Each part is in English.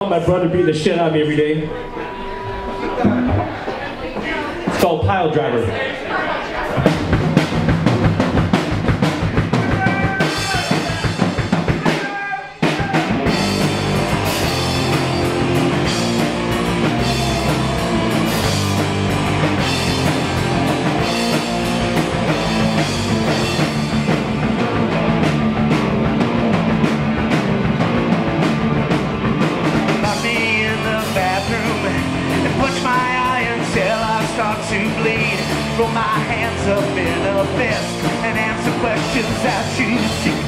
My brother beat the shit out of me every day. It's called Pile Driver. Throw my hands up in a fist and answer questions that you see.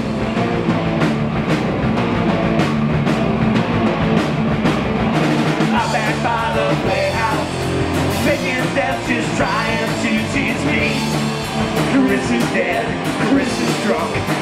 I'm back by the playhouse, faking death just trying to tease me. Carissa's dead, Carissa's drunk.